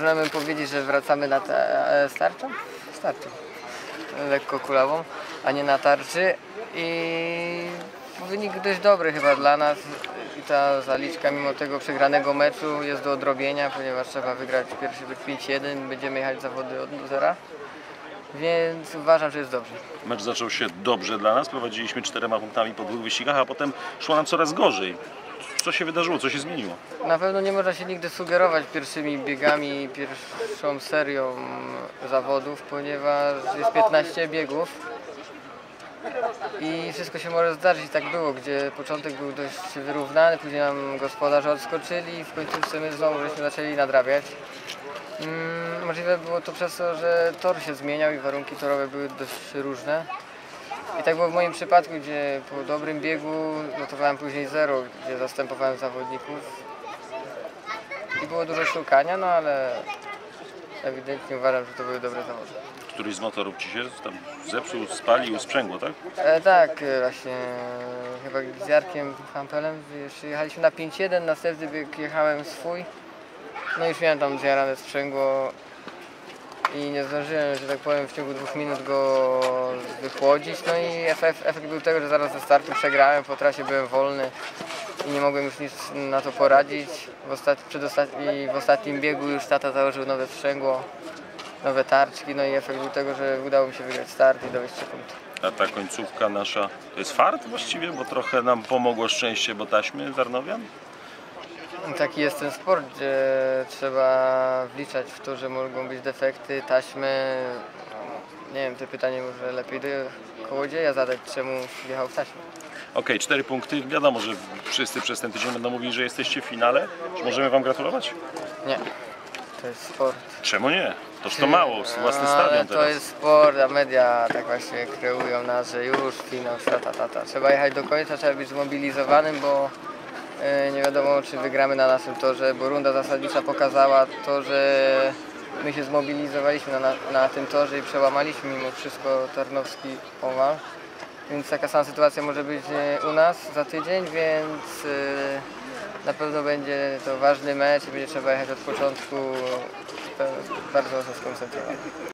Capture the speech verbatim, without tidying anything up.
możemy powiedzieć, że wracamy na ta, starczą? Starczą. Lekko kulawą, a nie na tarczy. I wynik dość dobry chyba dla nas. I ta zaliczka mimo tego przegranego meczu jest do odrobienia, ponieważ trzeba wygrać pierwszy pięć jeden, będziemy jechać zawody od zera. Więc uważam, że jest dobrze. Mecz zaczął się dobrze dla nas, prowadziliśmy czterema punktami po dwóch wyścigach, a potem szło nam coraz gorzej. Co się wydarzyło, co się zmieniło? Na pewno nie można się nigdy sugerować pierwszymi biegami, pierwszą serią zawodów, ponieważ jest piętnaście biegów i wszystko się może zdarzyć. Tak było, gdzie początek był dość wyrównany, później nam gospodarze odskoczyli i w końcówce my znowu żeśmy zaczęli nadrabiać. Hmm, możliwe było to przez to, że tor się zmieniał i warunki torowe były dość różne. I tak było w moim przypadku, gdzie po dobrym biegu notowałem później zero, gdzie zastępowałem zawodników. I było dużo szukania, no ale ewidentnie uważam, że to były dobre zawody. Któryś z motorów ci się tam zepsuł, spalił, sprzęgło, tak? E, tak, e, właśnie chyba z Jarkiem Hampelem jechaliśmy na pięć jeden, następny bieg jechałem swój. No już miałem tam zjarane sprzęgło i nie zdążyłem, że tak powiem, w ciągu dwóch minut go wychłodzić. No i efekt, efekt był tego, że zaraz ze startu przegrałem, po trasie byłem wolny i nie mogłem już nic na to poradzić. W, ostat... I w ostatnim biegu już tata założył nowe sprzęgło, nowe tarczki, no i efekt był tego, że udało mi się wygrać start i dowieść trzy punkty. A ta końcówka nasza to jest fart właściwie, bo trochę nam pomogło szczęście, bo taśmy Tarnowian? Taki jest ten sport, gdzie trzeba wliczać w to, że mogą być defekty, taśmy. Nie wiem, to pytanie może lepiej do kołodzieja zadać, czemu wjechał w taśmę. Okej, okay, cztery punkty. Wiadomo, że wszyscy przez ten tydzień będą mówili, że jesteście w finale. Czy możemy wam gratulować? Nie, to jest sport. Czemu nie? Toż to mało, własny no, stadion ale teraz. To jest sport, a media tak właśnie kreują nas, że już finał, tata, tata. Trzeba jechać do końca, trzeba być zmobilizowanym, bo nie wiadomo, czy wygramy na naszym torze, bo runda zasadnicza pokazała to, że my się zmobilizowaliśmy na, na, na tym torze i przełamaliśmy mimo wszystko tarnowski owal. Więc taka sama sytuacja może być u nas za tydzień, więc na pewno będzie to ważny mecz i będzie trzeba jechać od początku bardzo mocno skoncentrować.